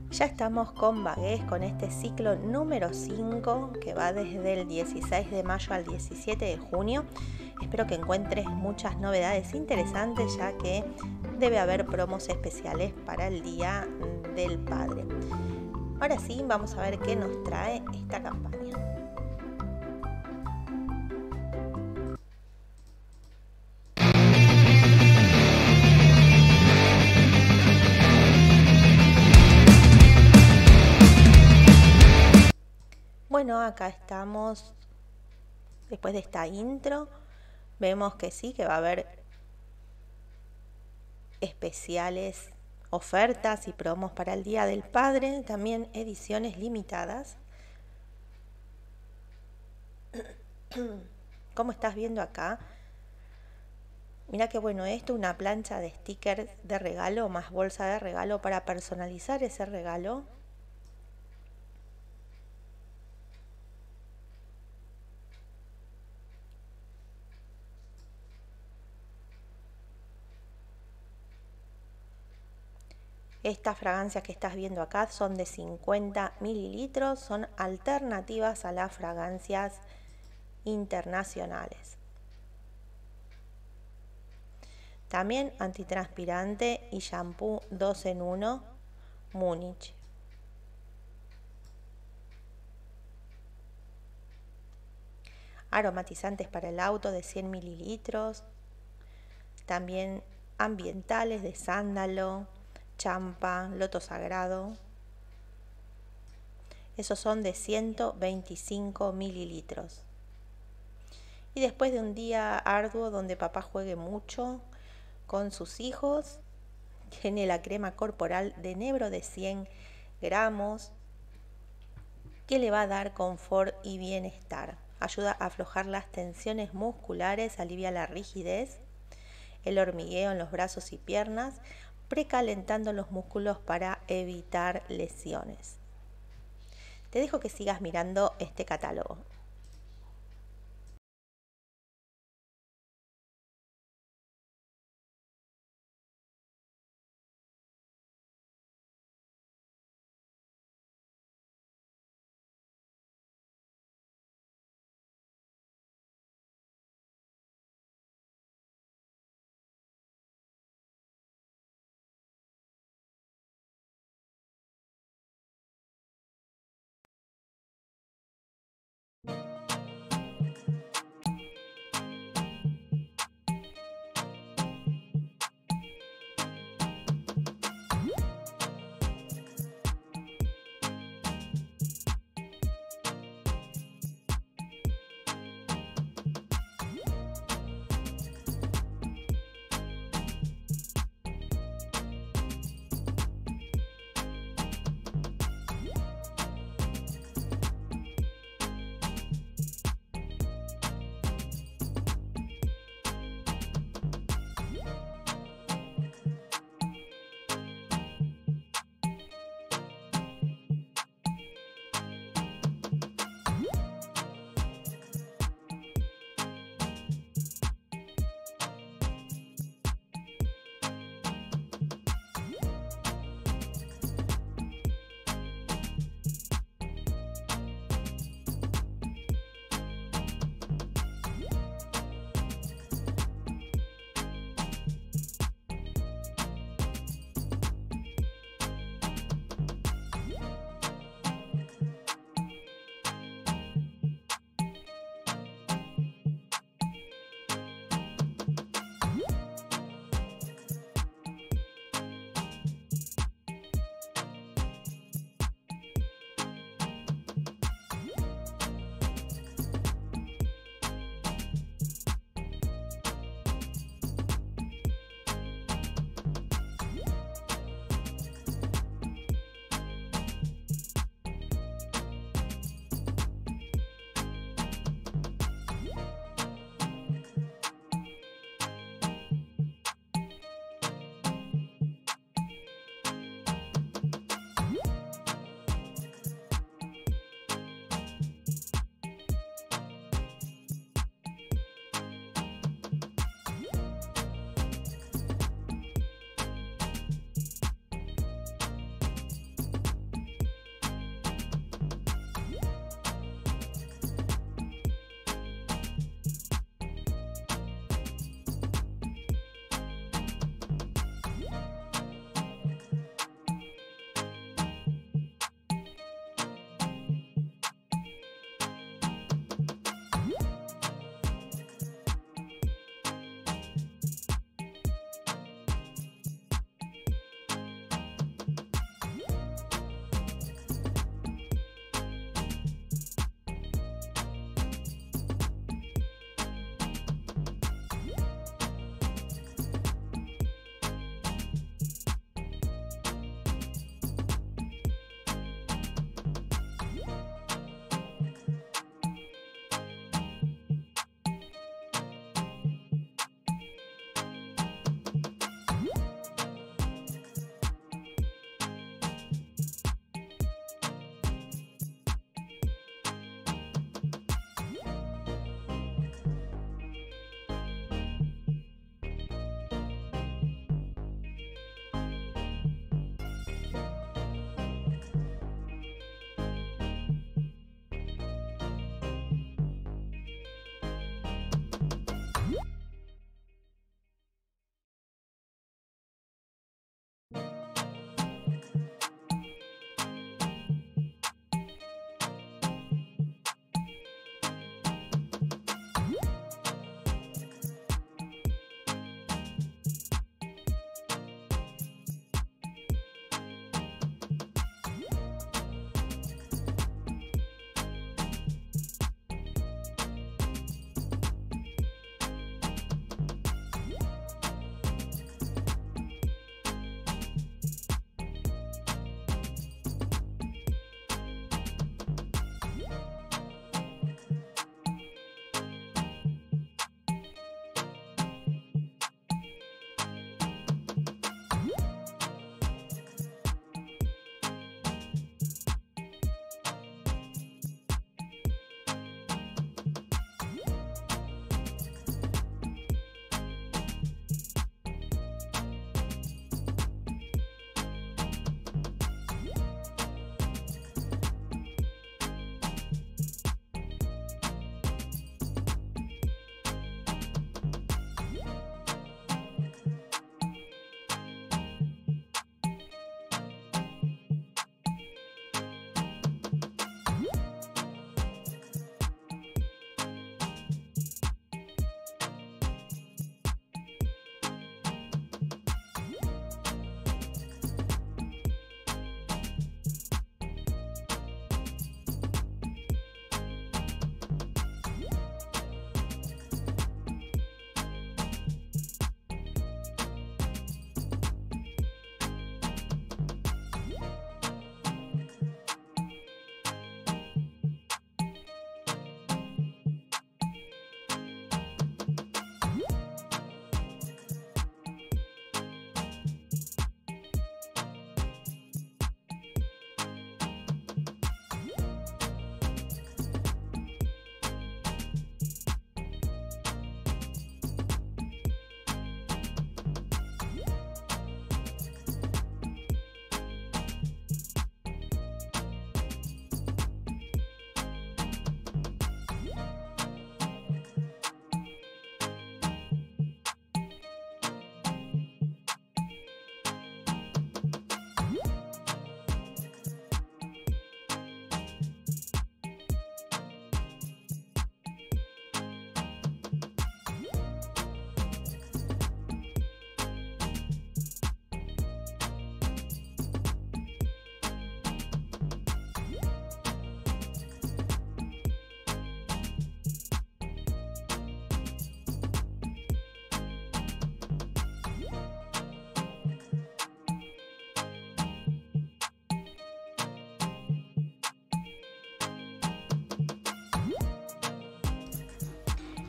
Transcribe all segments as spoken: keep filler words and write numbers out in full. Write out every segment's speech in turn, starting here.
Ya estamos con Vaguez, con este ciclo número cinco que va desde el dieciséis de mayo al diecisiete de junio. Espero que encuentres muchas novedades interesantes, ya que debe haber promos especiales para el Día del Padre. Ahora sí, vamos a ver qué nos trae esta campaña. Bueno, acá estamos. Después de esta intro, vemos que sí, que va a haber especiales, ofertas y promos para el Día del Padre, también ediciones limitadas. Como estás viendo acá, mira qué bueno esto, una plancha de stickers de regalo más bolsa de regalo para personalizar ese regalo. Estas fragancias que estás viendo acá son de cincuenta mililitros, son alternativas a las fragancias internacionales. También antitranspirante y shampoo dos en uno Múnich. Aromatizantes para el auto de cien mililitros. También ambientales de sándalo, champa, loto sagrado. Esos son de ciento veinticinco mililitros. Y después de un día arduo donde papá juegue mucho con sus hijos, tiene la crema corporal de Nebro de cien gramos que le va a dar confort y bienestar. Ayuda a aflojar las tensiones musculares, alivia la rigidez, el hormigueo en los brazos y piernas, precalentando los músculos para evitar lesiones. Te dejo que sigas mirando este catálogo.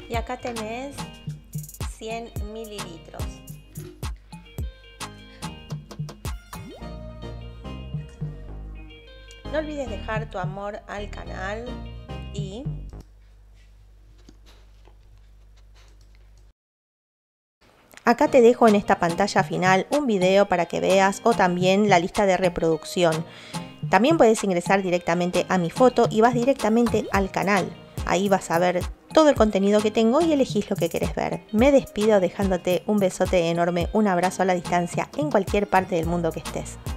Y acá tenés cien mililitros. No olvides dejar tu amor al canal y acá te dejo en esta pantalla final un video para que veas o también la lista de reproducción. También puedes ingresar directamente a mi foto y vas directamente al canal. Ahí vas a ver todo el contenido que tengo y elegís lo que querés ver. Me despido dejándote un besote enorme, un abrazo a la distancia en cualquier parte del mundo que estés.